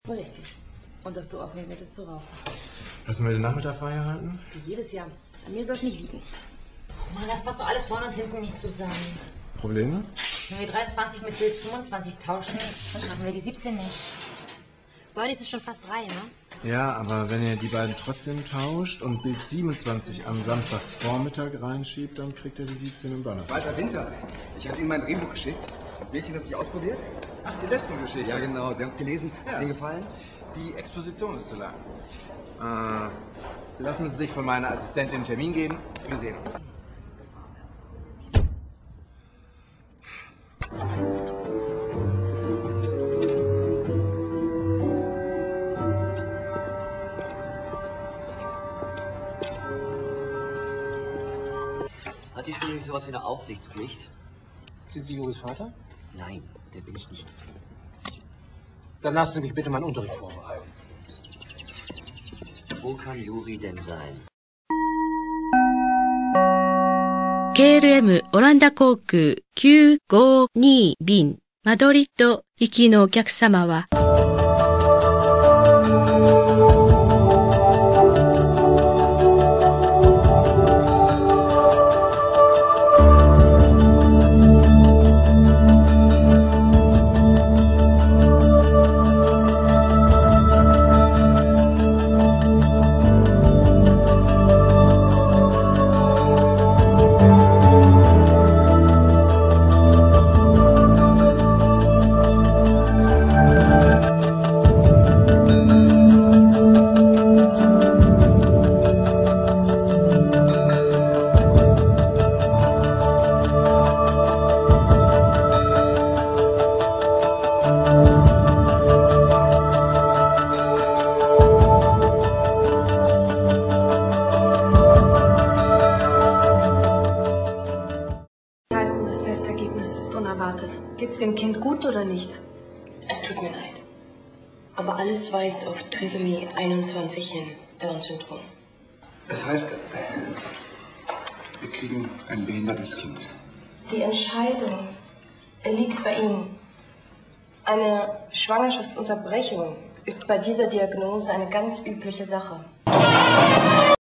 Richtig. Und dass du aufhören würdest zu rauchen. Lassen wir den Nachmittag frei halten? Wie jedes Jahr. An mir soll es nicht liegen. Oh Mann, das passt doch alles vorne und hinten nicht zusammen. Probleme? Wenn wir 23 mit Bild 25 tauschen, dann schaffen wir die 17 nicht. Heute ist es schon fast 3, ne? Ja, aber wenn ihr die beiden trotzdem tauscht und Bild 27 am Samstagvormittag reinschiebt, dann kriegt ihr die 17 im Donnerstag. Walter Winter, ich habe Ihnen mein Drehbuch geschickt. Das Mädchen hat sich ausprobiert. Ach, die Lesbengeschichte. Ja, genau. Sie haben es gelesen. Ja. Hat's Ihnen gefallen? Die Exposition ist zu lang. Lassen Sie sich von meiner Assistentin einen Termin geben. Wir sehen uns. Hat die Schule nicht sowas wie eine Aufsichtspflicht? Sind Sie Juris Vater? Nein, der bin ich nicht. Dann lassen Sie mich bitte meinen Unterricht vorbereiten. Wo kann Juri denn sein? KLM オランダ航空952便マドリッド行きのお客様は Das Testergebnis ist unerwartet. Geht's dem Kind gut oder nicht? Es tut mir leid. Aber alles weist auf Trisomie 21 hin, Down-Syndrom. Das heißt, wir kriegen ein behindertes Kind. Die Entscheidung liegt bei Ihnen. Eine Schwangerschaftsunterbrechung ist bei dieser Diagnose eine ganz übliche Sache.